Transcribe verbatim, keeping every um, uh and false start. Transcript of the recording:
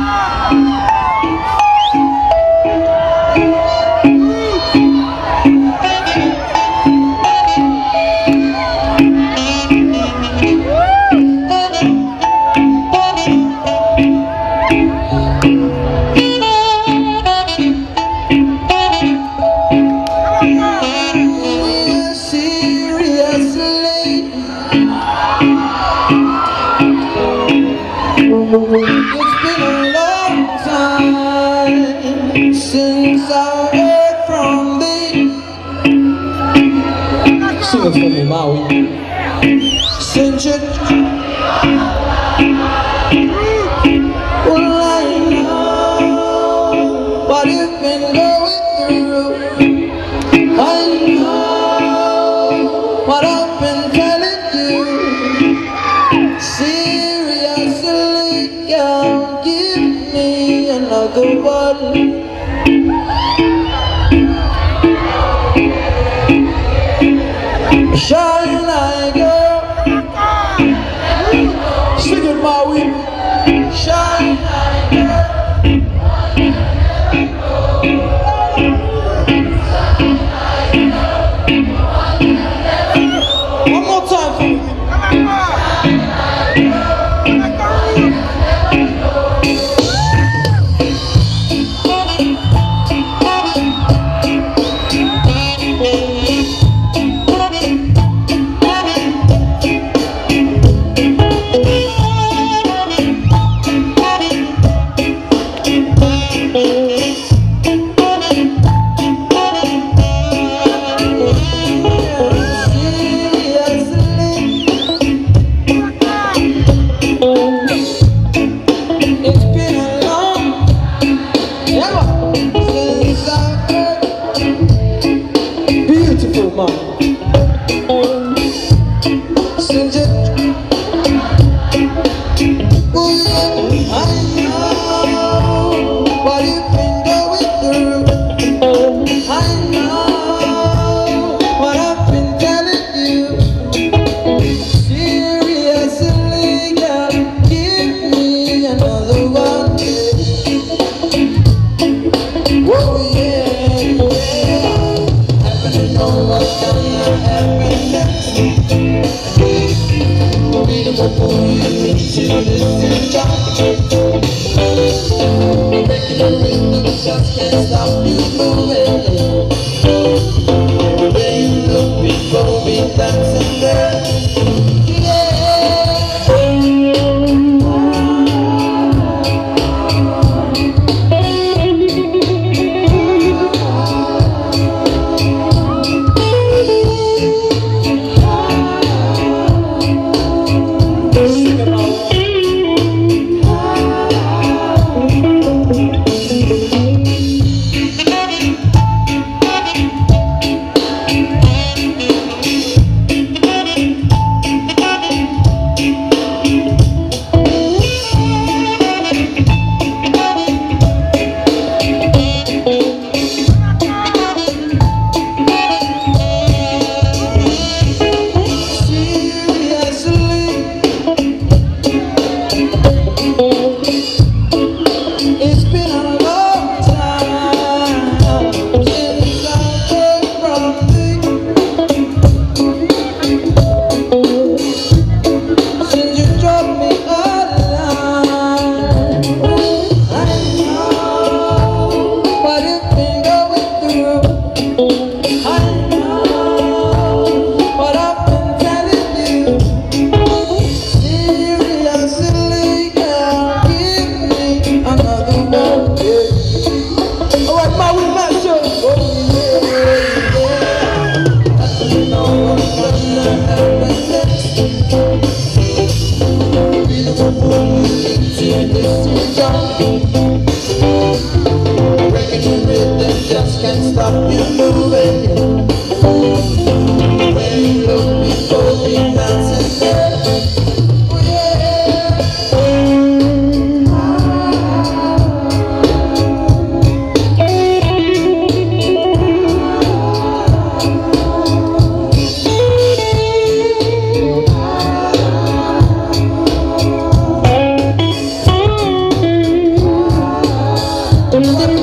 Sing it for me, Maui. Since it, well, I know what you've been going through. I know what I've been telling you. Seriously, girl, give me another one. Shine like a, sing it, Maui. Shine like a, one more time for me. Beautiful man. Since it, oh yeah, I know what you've been going through. I know what I've been telling you. Seriously, girl, give me another one. Oh yeah, yeah. Happening on what's gonna happen next. Be the one for you to listen to. Breaking the rhythm, just can't stop you moving. Everywhere you look, people be dancing there. Just can't stop you moving. When you look, people be dancing there. Oh yeah. Thank you.